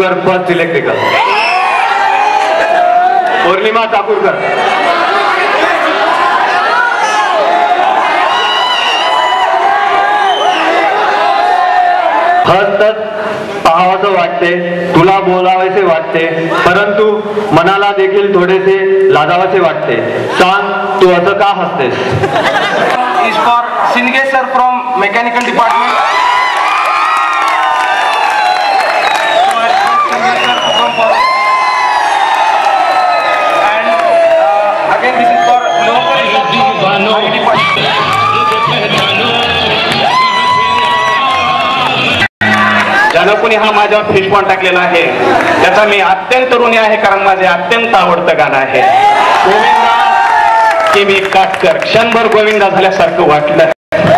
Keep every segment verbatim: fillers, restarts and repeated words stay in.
तापूरकर first electrical, पौर्णिमा तापूरकर, हसत पाहावंसं वाटते, तुला बोलावेसे वाटते, परंतु मनाला देखील थोडेसे लाजावेसे वाटते. सांग तू असं का हसतेस? इज फॉर सिंगे सर फ्रॉम मेकॅनिकल डिपार्टमेंट. ज्यानं कोणी हा माझ्यावर फिश पॉइंट टाकलेला आहे त्याचा मी अत्यंत ऋणी आहे, कारण माझे अत्यंत आवडतं गाणं आहे. गोविंदा की मी काटकर, क्षणभर गोविंदा झाल्यासारखं वाटलं.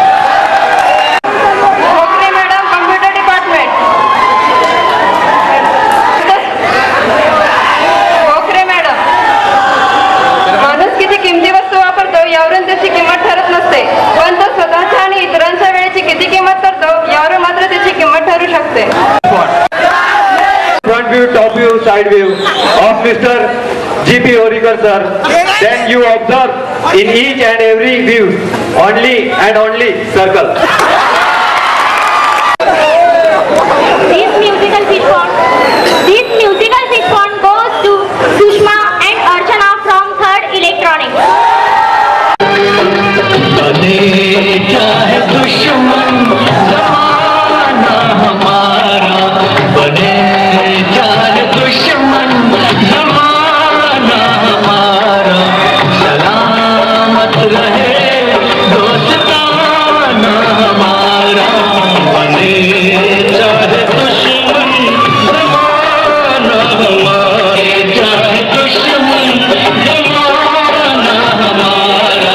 त्याची किंमत ठरत नसते, पण तो स्वतःच्या आणि इतरांच्या वेळेची किती किंमत करतो यावर मात्र त्याची किंमत ठरू शकते. Front view, top view, side view of Mister G P Horikar sir. Then you observe in each and every view only and only circle. This musical fish pond, this musical fish pond goes to Sushma and Archana from Third Electronics. चाहे दुश्मन ज़माना हमारा बने, चाहे दुश्मन ज़माना हमारा, सलामत रहे दोस्ताना हमारा बने, चाहे दुश्मन ज़माना हमारा, चाहे दुश्मन ज़माना हमारा,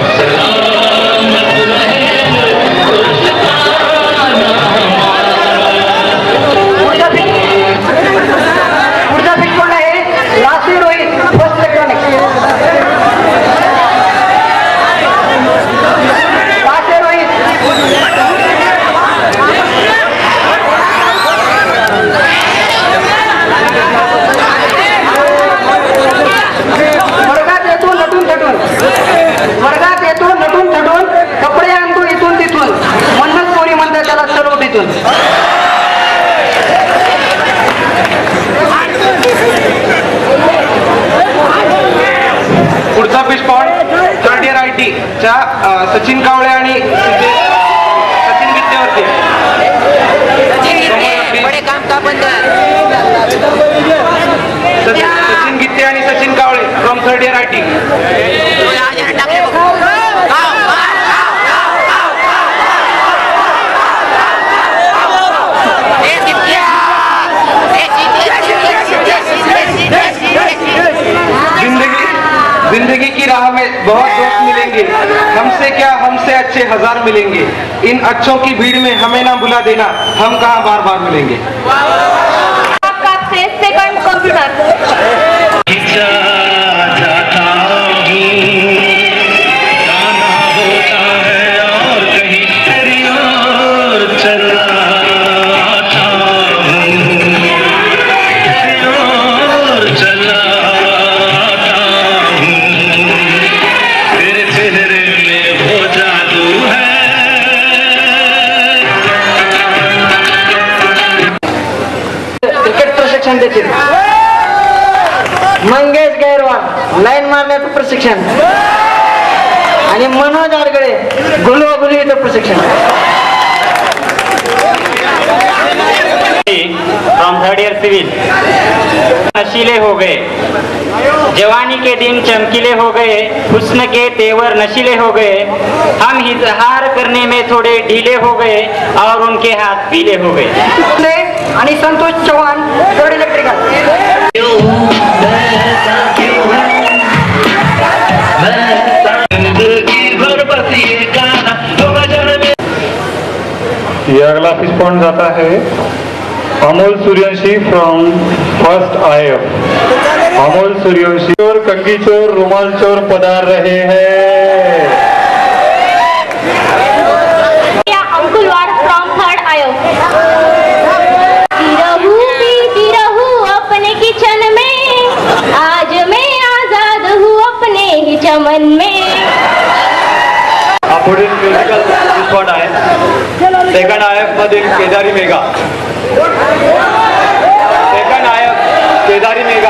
वर्गात येतो नटून थटून, कपडे आणतो इथून तिथून, म्हणूनच कोणी म्हणतात त्याला चरवटीतून. पुढचा fish point third year I T च्या सचिन कावळे आणि सचिन विद्यावरती. सचिन गीते आणि Sachin Kawale from third year I T. जिंदगी जिंदगी की राह में बहुत दोस्त मिलेंगे, हमसे क्या हमसे अच्छे हजार मिलेंगे, इन अच्छों की भीड़ में हमें ना भुला देना, हम कहाँ बार बार मिलेंगे. सेकंड कंप्यूटर देखील मंगेश गैरवाल लाईन मारण्याचं प्रशिक्षण आणि मनोज आडगळे गुलवागुलीचं प्रशिक्षण. From third year civil. नशीले हो गए, जवानी के दिन चमकीले हो गए, हुस्न के तेवर नशीले हो गए, हम इजहार करने में थोड़े ढीले हो गए और उनके हाथ पीले हो गए. आणि संतोष चव्हाण थर्ड इलेक्ट्रिकल. ये अगला फिश पॉइंट जाता है Amol Suryavanshi from first I F. Amol Suryavanshi चोर, कंगी चोर, रुमाल चोर पधार रहे हैं. Ankulwar from third I F. मन में। हा पुढील म्युझिकल रिस्पॉन्ड आहे सेकंड आयएफ मधील केदारी मेघा. Second IF Kedari Megha.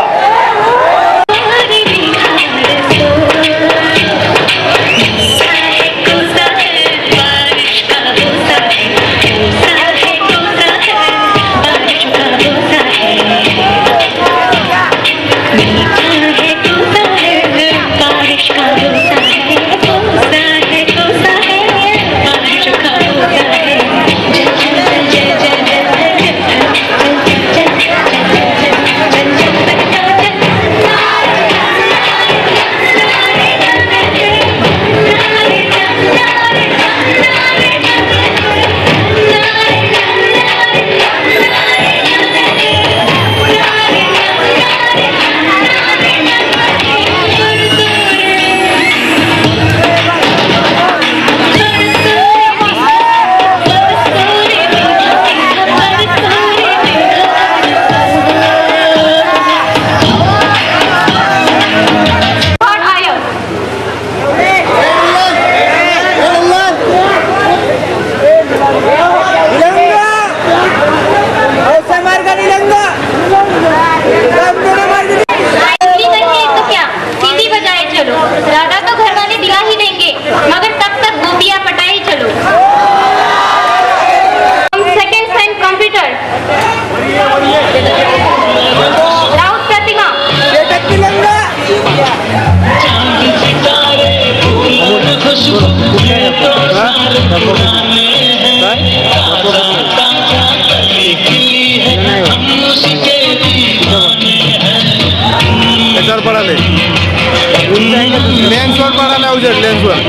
लेन्सवर पडायला उजेड लेन्सवर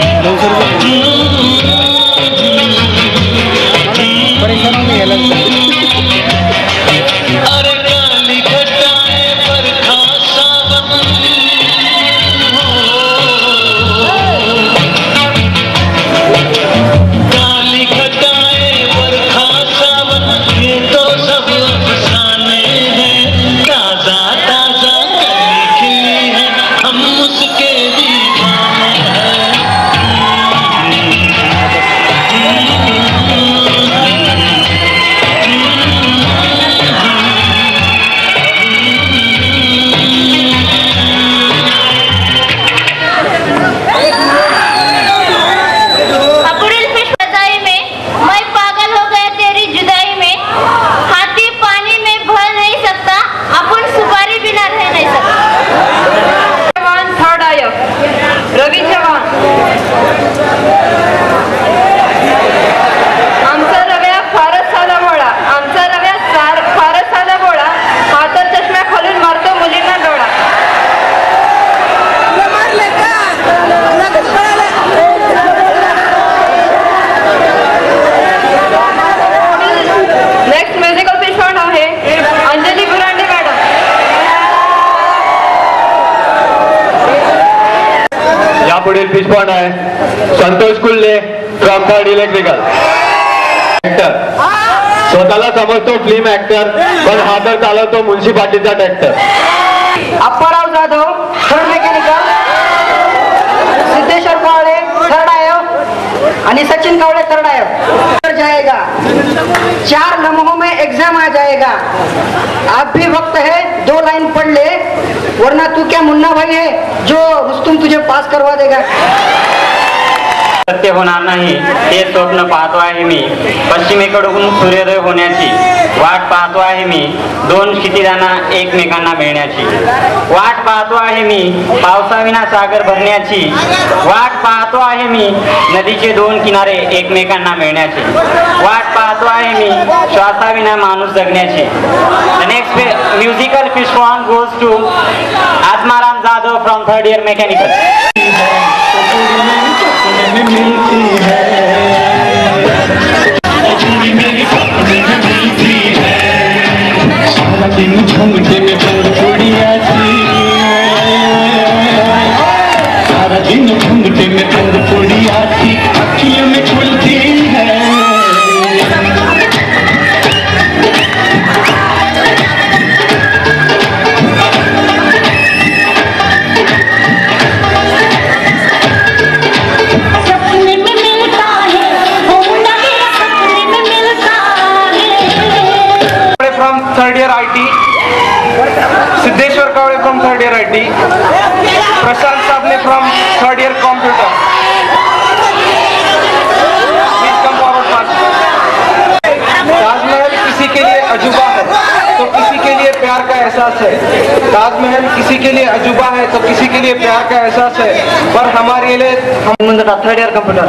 परेशान नाही यायला. पुढील पिचपॉट आहे Santosh Kulle from third electrical. Actor स्वतःला समजतो फिल्म ऍक्टर पण हा तर चालवतो म्युन्सिपाल्टीचा tractor. Apparao Jadhav third mechanical, Siddheshwar Kawale third IF आणि सचिन कावळे थर्ड आयफ जाएगा. चार लम्हों में एग्जाम आ जाएगा. आप भी वक्त है दो लाइन पढ़ ले वरना तू क्या मुन्ना भाई है जो रुस्तुम तुझे पास करवा देगा. सत्य होणार नाही ते स्वप्न पाहतो आहे मी. पश्चिमेकडून सूर्योदय होण्याची वाट पाहतो आहे मी. दोन क्षितिजांना एकमेकांना मिळण्याची वाट पाहतो आहे मी. पावसाविना सागर भरण्याची वाट पाहतो आहे मी. नदीचे दोन किनारे एकमेकांना मिळण्याची वाट पाहतो आहे मी. श्वासाविना माणूस जगण्याची. The next musical fish form goes to Atmaram Jadhav from third year mechanical. मिलती है मेरी मिलती है सारा दिन झुमके में पंखुड़ियाँ थी. सारा दिन झुमके में पंखुड़ियाँ थी अखियों में खुलती है. प्रशांत साहब ने from third year computer. Taj Mahal किसी के लिए अजूबा है तो किसी के लिए प्यार का एहसास है। ताजमहल किसी के लिए अजूबा है तो किसी के लिए प्यार का एहसास है, पर हमारे लिए हम थर्ड ईयर कंप्यूटर।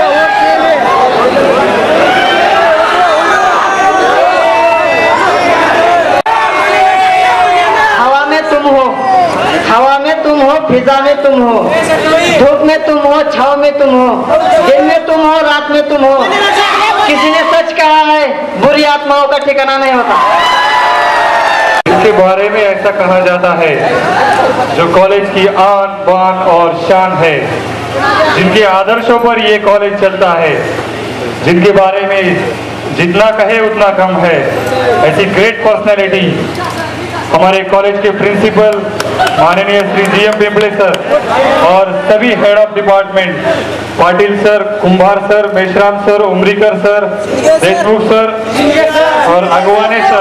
हवा में तुम हो, हवा में तुम हो, फिजा में तुम हो, धूप में तुम हो, छाव में तुम हो, दिन में तुम हो, रात में तुम हो। किसी ने सच कहा है, बुरी आत्माओं का ठिकाना नहीं होता। इसके बारे में ऐसा कहा जाता है, जो कॉलेज की आन बान और शान है, जिनके आदर्शों पर ये कॉलेज चलता है, जिनके बारे में जितना कहे उतना कम है, ऐसी ग्रेट पर्सनैलिटी हमारे कॉलेज के प्रिंसिपल माननीय Shri G M Pimple sir और सभी head of department Patil sir, Kumbhar sir, Meshram sir, Umrikar sir, Deshmukh sir और Agwane sir.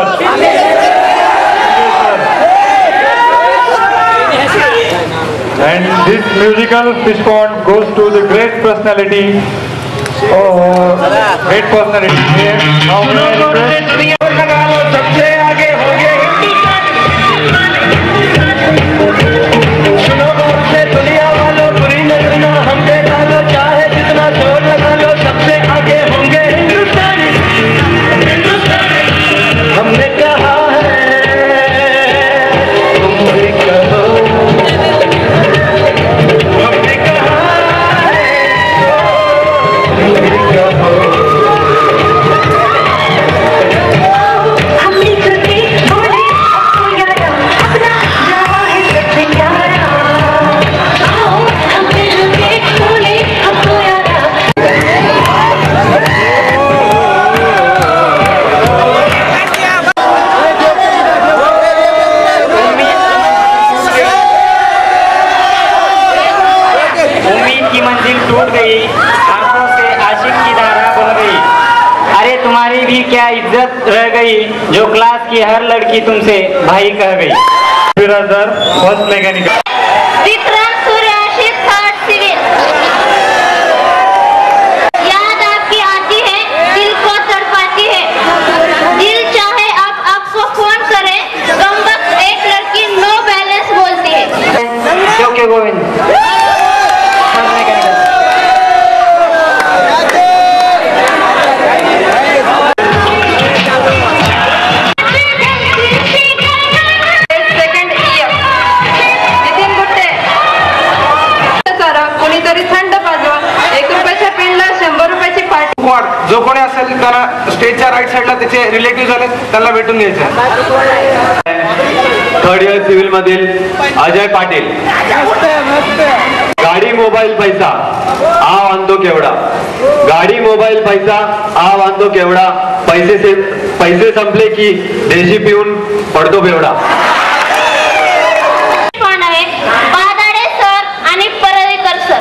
And this musical fish pond goes to the great personality. Oh, great personality. Now may I request सबसे आगे होंगे सुनो से दुनिया वालों बुरी नजर ना हम पे डालो, चाहे जितना जोर लगा लो सबसे आगे होंगे हिंदुस्तानी। हमने कहा है तुम भी कहो, हमने कहा है तुम भी कहो। क्या इज्जत रह गई जो क्लास की हर लड़की तुमसे भाई कह गई। Sir first mechanical Vikram Suryavanshi third civil. याद आपकी आती है, दिल को तड़पाती है, दिल चाहे आप आपको फोन करे, कमबख्त एक लड़की नो बैलेंस बोलती है। ओके गोविंद। जो कोणी असेल त्याला स्टेजच्या राईट साईडला त्याचे रिलेटिव्ह झाले त्याला भेटून घ्यायचे। थर्ड इयर सिव्हिल मधील अजय पाटील। गाडी मोबाईल पैसा आ वांदो केवढा, गाडी मोबाईल पैसा आ वांदो केवढा, पैसे से पैसे संपले की देशी पिऊन पडतो बेवडा। बादाडे सर आणि परळीकर सर।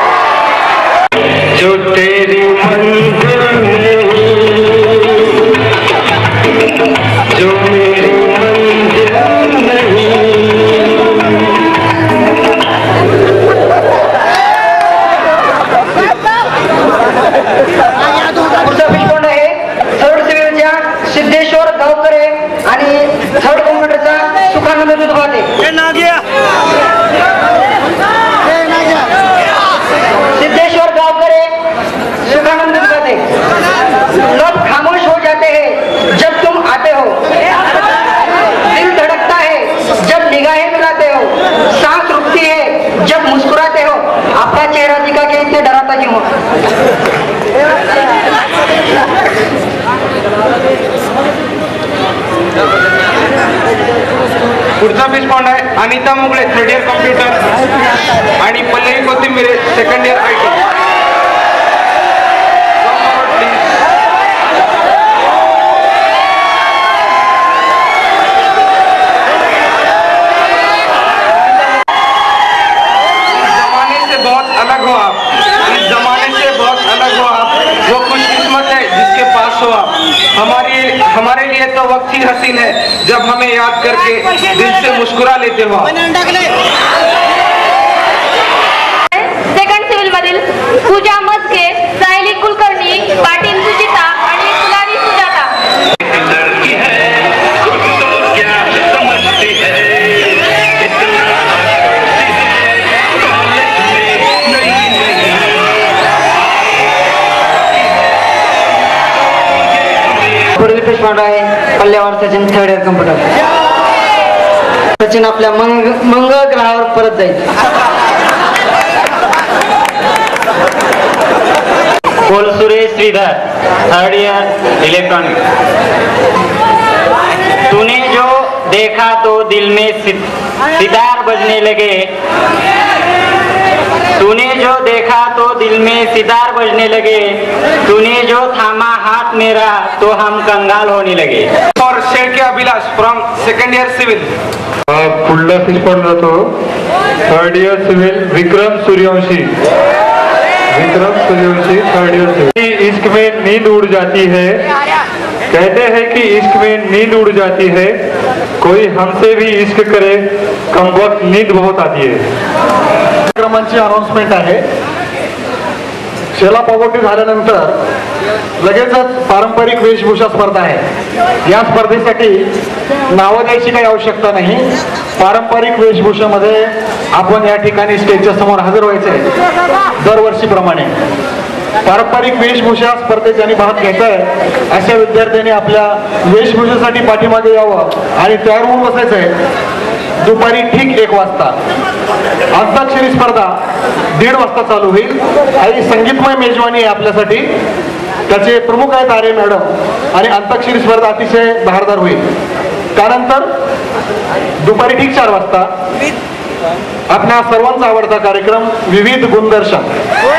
जो तेरी मंजिल में जो मेरी मंजिल नहीं। पुढचा पिशकोंड आहे थर्ड सिव्हिलच्या सिद्धेश्वर गावकरे आणि थर्ड कॉम्प्युटरचा सुखानंद दुधवाते। सिद्धेश्वर गावकरे, सुखानंद दुधवाते। लोग खामोश हो जाते हैं जब तुम आते हो, दिल धड़कता है जब निगाहें मिलाते हो, सांस रुकती है जब मुस्कुराते हो। आपका चेहरा दिखा के इतने डराता क्यों हो? पुढचा पिशकोंड आहे Anita Mugale third year computer आणि Pallavi Kothimbire second year I T. जमाने से बहुत अलग हो आप, इस जमाने से बहुत अलग हो आप, वो खुशकिस्मत है जिसके पास हो आप। हमारी हमारे लिए तो वक्त ही हसीन है जब हमें याद करके दिल से मुस्कुरा लेते हो। फिशपॉट आहे पल्ल्यावर Sachin third year computer. Sachin आपल्या मंग मंगळ ग्रहावर परत जाईल. Kolsure Shridhar third year electronic. तूने जो देखा तो दिल में सितार बजने लगे. तूने जो देखा तो दिल में सितार बजने लगे. तूने जो थामा हाथ मेरा तो हम कंगाल होने लगे. और Shelke Abhilash from second year civil. पुढला फिशपॉट जातो third year civil Vikram Suryavanshi. Vikram Suryavanshi third year civil. इश्क में नींद उड़ जाती है. कहते हैं कि इश्क में नींद उड़ जाती है. कोई हमसे भी इश्क करे कम वक्त नींद बहुत आती है. कार्यक्रमांची अनाउन्समेंट आहे. शेला पागोटी झाल्यानंतर लगेचच पारंपरिक वेशभूषा स्पर्धा आहे. या स्पर्धेसाठी नावं द्यायची काही आवश्यकता नाही. पारंपरिक वेशभूषेमध्ये आपण या ठिकाणी स्टेजच्या समोर हजर व्हायचे दरवर्षीप्रमाणे. पारंपरिक वेशभूषा स्पर्धेत ज्यांनी भाग घेताय अशा विद्यार्थ्यांनी आपल्या वेशभूषेसाठी पाठीमागे यावं आणि तयार होऊन बसायचं आहे. दुपारी ठीक एक वाजता अंताक्षरी स्पर्धा दीड वाजता चालू होईल आणि संगीतमय मेजवानी आहे आपल्यासाठी. त्याचे प्रमुख आहेत आर्य मॅडम आणि अंताक्षरी स्पर्धा अतिशय बहारदार होईल. त्यानंतर दुपारी ठीक चार वाजता आपल्या सर्वांचा आवडता कार्यक्रम विविध गुणदर्शन.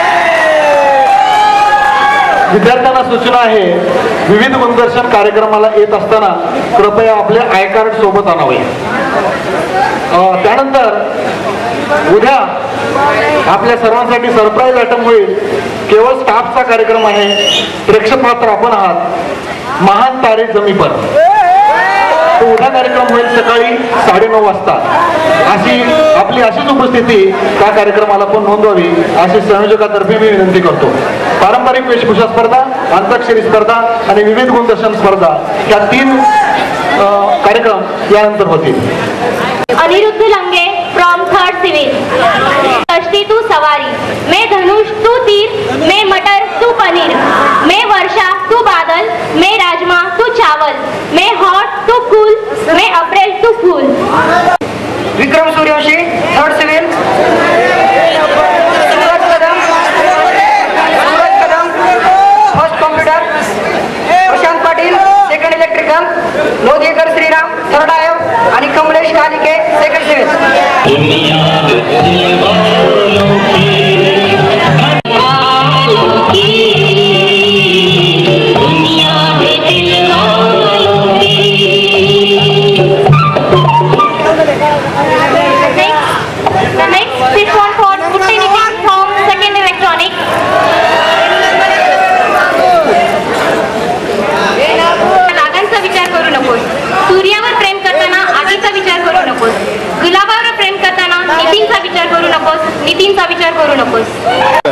विद्यार्थ्यांना सूचना आहे विविध गुणदर्शन कार्यक्रमाला येत असताना कृपया आपले आय कार्ड सोबत आणावे. त्यानंतर उद्या आपल्या सर्वांसाठी सरप्राईज आयटम होईल. केवळ स्टाफचा कार्यक्रम आहे. प्रेक्षक मात्र आपण आहात. महान तारे जमी पर तो उद्या कार्यक्रम होईल सकाळी साडेनऊ वाजता. अशी आपली अशीच उपस्थिती त्या कार्यक्रमाला पण नोंदवावी अशी संयोजकातर्फे मी विनंती करतो. पारंपरिक वेशभूषा स्पर्धा, अंताक्षरी स्पर्धा आणि विविध गुणदर्शन स्पर्धा या तीन कार्यक्रम यानंतर होतील. Aniruddha Lange from third civil. कश्ती तू सवारी, मैं धनुष तू तीर, मैं मटर तू पनीर, मैं वर्षा तू बादल, मैं राजमा तू चावल, मैं हॉट तू कूल, मैं अप्रैल तू फूल. Vikram Suryavanshi third civil. Suraj Kadam Suraj Kadam first computer. Prashant Patil second electrical. Lodhikar Shriram third आयव आणि कमलेश कालिके सेकंड सिविल. सूर्यावर प्रेम करताना आगीचा विचार करू नकोस. गुलाबावर प्रेम करताना नितीनचा विचार करू नकोस. नितीनचा विचार करू नकोस.